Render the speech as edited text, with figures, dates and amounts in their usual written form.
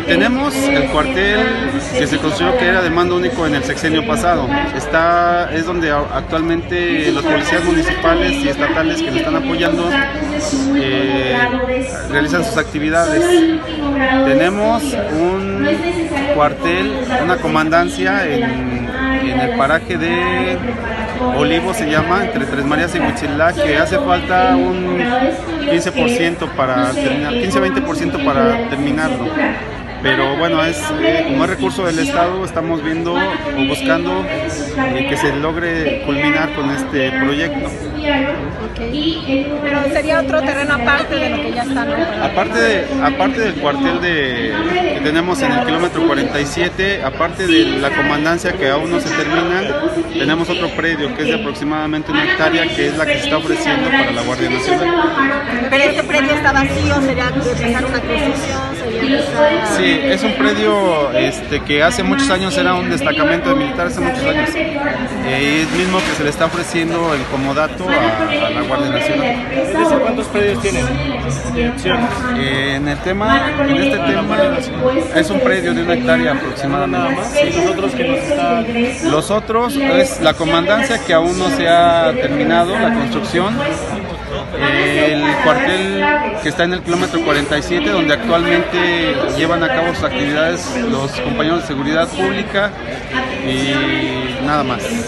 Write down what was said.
Tenemos el cuartel que se construyó, que era de mando único en el sexenio pasado. Es donde actualmente los policías municipales y estatales que nos están apoyando realizan sus actividades. Tenemos un cuartel, una comandancia en el paraje de Olivo, se llama, entre Tres Marías y Huitzilá, que hace falta un 15% para terminar, 15-20% para terminarlo. Pero bueno, como es recurso del Estado, estamos viendo o buscando que se logre culminar con este proyecto. Okay. Pero sería otro terreno aparte de lo que ya está, ¿no? Aparte del cuartel que tenemos en el kilómetro 47, aparte de la comandancia que aún no se termina, tenemos otro predio que es de aproximadamente 1 hectárea, que es la que se está ofreciendo para la Guardia Nacional. Pero este predio está vacío, ¿sería empezar una construcción? Sí, es un predio que hace muchos años era un destacamento de militares, hace muchos años. Es mismo que se le está ofreciendo el comodato a la Guardia Nacional. ¿Cuántos predios tienen? En este tema, es un predio de 1 hectárea aproximadamente. Sí. Los otros es la comandancia, que aún no se ha terminado la construcción. El cuartel que está en el kilómetro 47, donde actualmente llevan a cabo sus actividades los compañeros de seguridad pública, y nada más.